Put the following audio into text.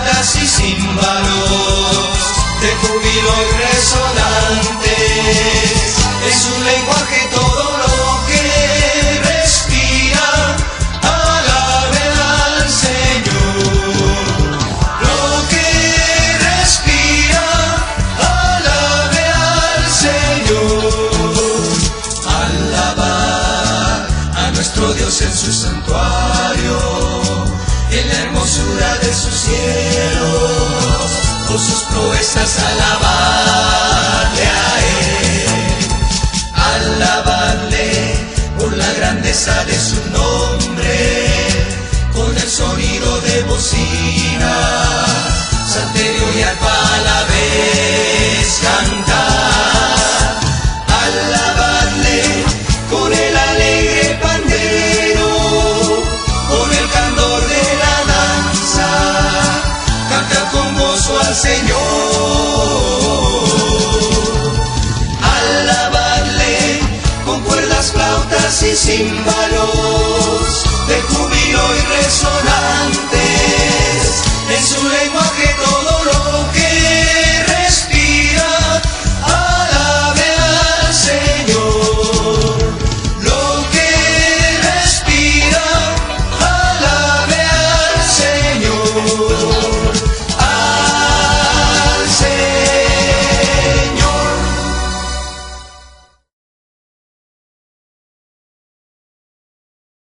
trompetas y címbalos de júbilo y resonantes. Es un lenguaje todo lo que respira, alabe al Señor. Lo que respira, alabe al Señor. Alabar a nuestro Dios en su santuario, en la hermosura de sus cielos, por sus proezas alabarle a Él. Alabarle por la grandeza de su nombre, con el sonido de bocina,